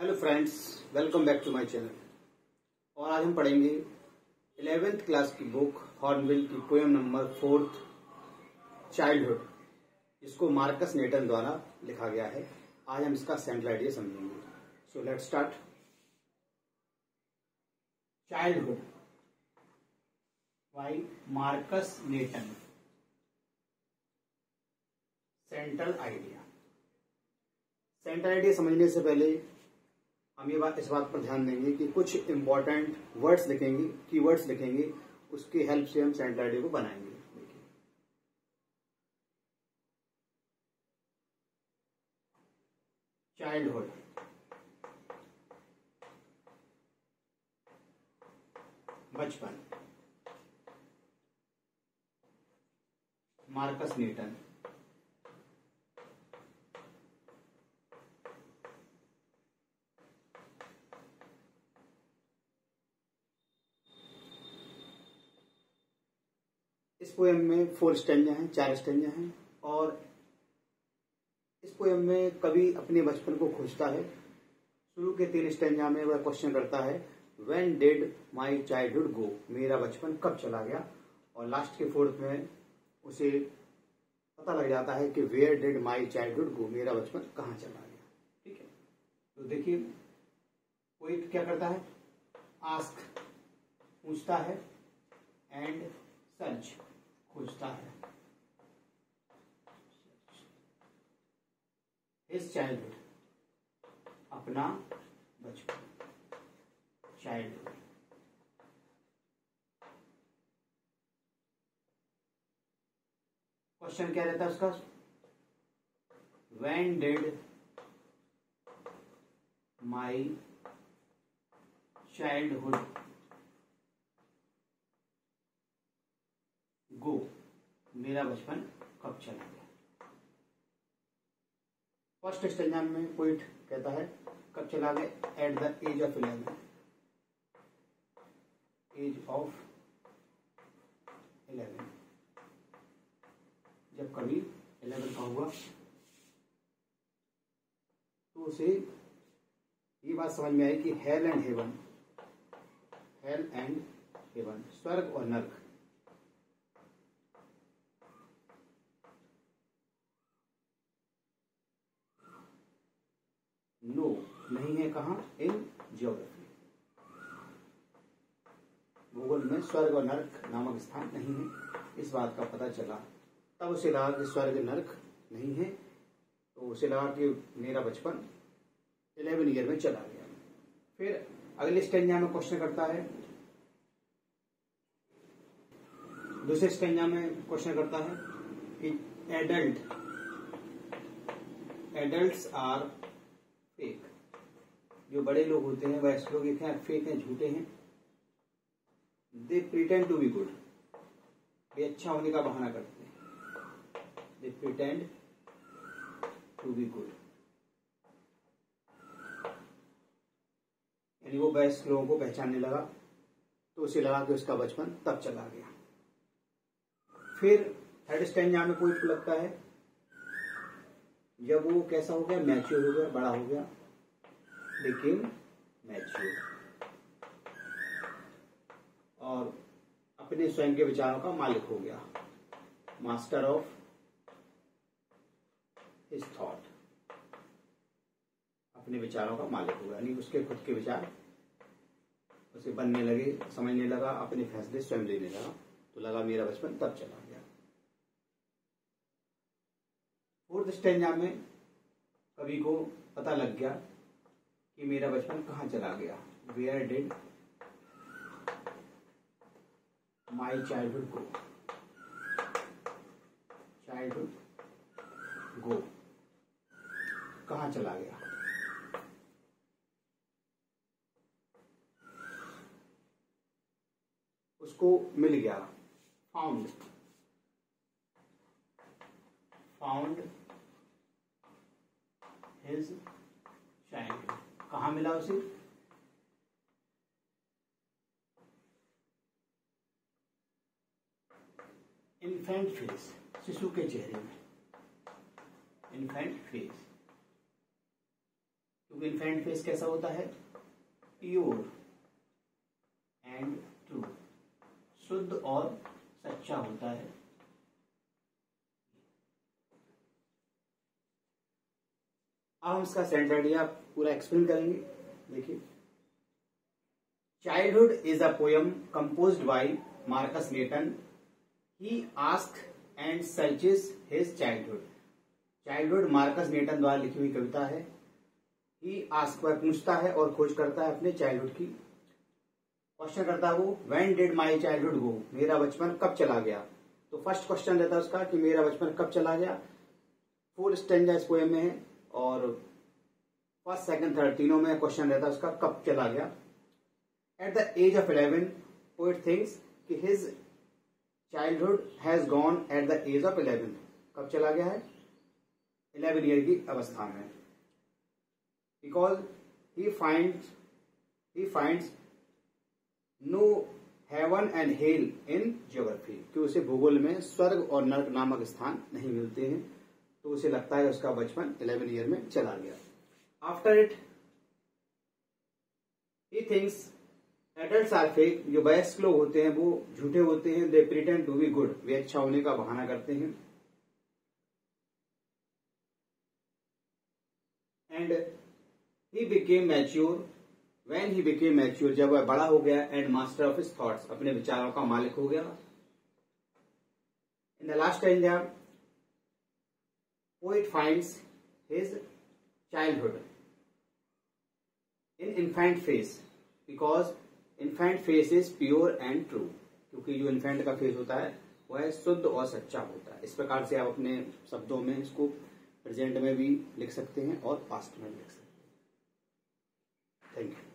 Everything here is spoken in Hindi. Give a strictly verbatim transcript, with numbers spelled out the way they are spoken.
Hello friends, welcome back to my channel. और आज हम पढ़ेंगे इलेवेंथ क्लास की बुक हॉर्नबिल की पोएम नंबर फोर्थ चाइल्डहुड, जिसको मार्कस नेटन द्वारा लिखा गया है। आज हम इसका सेंट्रल आइडिया समझेंगे। So let's start. Childhood by Markus Natten. Central idea central idea समझने से पहले हम ये बात इस बात पर ध्यान देंगे कि कुछ इंपॉर्टेंट वर्ड्स लिखेंगे, कीवर्ड्स लिखेंगे, उसकी हेल्प से हम सेंट्रल आइडिया को बनाएंगे। देखिए, चाइल्डहुड, बचपन, मार्कस न्यूटन, इस पोएम में फोर स्टेंजा हैं, चार स्टेंजा हैं। और इस पोएम में कवि अपने बचपन को खोजता है। शुरू के तीन स्टेंजा में वह क्वेश्चन करता है, when did my childhood go, मेरा बचपन कब चला गया। और लास्ट के फोर्थ में उसे पता लग जाता है कि where did my childhood go, मेरा बचपन कहाँ चला गया। ठीक है, तो देखिए पोएट क्या करता है, आस्क पूछता है, एंड सर्च खोजता है। हिज चाइल्डहुड, अपना बचपन, चाइल्डहुड। क्वेश्चन क्या रहता है उसका, when did my childhood go, मेरा बचपन कब चला गया। फर्स्ट स्टेंजा में पोइट कहता है कब चला गया, at the age of eleven, age of eleven, जब कभी इलेवन का हुआ तो उसे ये बात समझ में आई कि hell and heaven, hell and heaven, स्वर्ग और नर्क, नो नहीं है कहा, इन ज्योग्राफी, भूगोल में स्वर्ग और नर्क नामक स्थान नहीं है। इस बात का पता चला, तब उसे लगा कि स्वर्ग नर्क नहीं है, तो उसे लगा कि मेरा बचपन इलेवन ईयर में चला गया। फिर अगले स्टेंजा में क्वेश्चन करता है, दूसरे स्टेंजा में क्वेश्चन करता है कि एडल्ट एडल्ट्स आर फेक, जो बड़े लोग होते हैं वयस्क लोग हैं फेक हैं, झूठे हैं। They pretend to be good, वे अच्छा होने का बहाना करते हैं। They pretend to be good, यानी वो वयस्क लोगों को पहचानने लगा, तो उसे लगा कि उसका बचपन तब चला गया। फिर थर्ड स्टेंजा में कोई लगता है जब वो कैसा हो गया, मैच्योर हो गया, बड़ा हो गया, लेकिन मैच्योर, और अपने स्वयं के विचारों का मालिक हो गया, मास्टर ऑफ हिज थॉट, अपने विचारों का मालिक हो गया, यानी उसके खुद के विचार उसे बनने लगे, समझने लगा, अपने फैसले स्वयं लेने लगा, तो लगा मेरा बचपन तब चला गया। फोर्थ स्टेंजा में कवि को पता लग गया कि मेरा बचपन कहाँ चला गया, where did my childhood go, childhood go, कहाँ चला गया। उसको मिल गया, फाउंड, फाउंड हिज चाइल्डहुड, कहाँ मिला उसे, इन्फेंट फेस, शिशु के चेहरे में, इन्फेंट फेस, क्योंकि इन्फेंट फेस कैसा होता है, प्योर एंड ट्रू, शुद्ध और सच्चा होता है। अब हम इसका सेंटर आइडिया पूरा एक्सप्लेन करेंगे। देखिए, childhood is a poem composed by Markus Natten. He asked and searches his childhood. Childhood Markus Natten द्वारा लिखी हुई कविता है। ही आस्क वह पूछता है और खोज करता है अपने चाइल्डहुड की। क्वेश्चन करता है वो, when did my childhood go, मेरा बचपन कब चला गया। तो फर्स्ट क्वेश्चन रहता है उसका कि मेरा बचपन कब चला गया। फोर स्टैंजा इस पोएम में है और फर्स्ट सेकंड थर्ड तीनों में क्वेश्चन रहता है उसका कब चला गया। At the age of eleven poet thinks कि his childhood has gone at the age of eleven. कब चला गया है, इलेवन ईयर की अवस्था में। Because he finds he finds no heaven and hell in geography, कि उसे भूगोल में स्वर्ग और नरक नामक स्थान नहीं मिलते हैं, तो उसे लगता है उसका बचपन इलेवन ईयर में चला गया। After it he thinks adults are fake, जो वयस्क लोग होते हैं वो झूठे होते हैं। They pretend to be good, वे अच्छा होने का बहाना करते हैं। And he became mature, when he became mature, जब वह बड़ा हो गया, and master of his thoughts, अपने विचारों का मालिक हो गया। In the last stanza poet finds his childhood in infant face, because infant face is pure and true, क्योंकि जो इन्फेंट का फेस होता है वह शुद्ध और सच्चा होता है। इस प्रकार से आप अपने शब्दों में इसको प्रेजेंट में भी लिख सकते हैं और पास्ट में भी लिख सकते हैं। Thank you.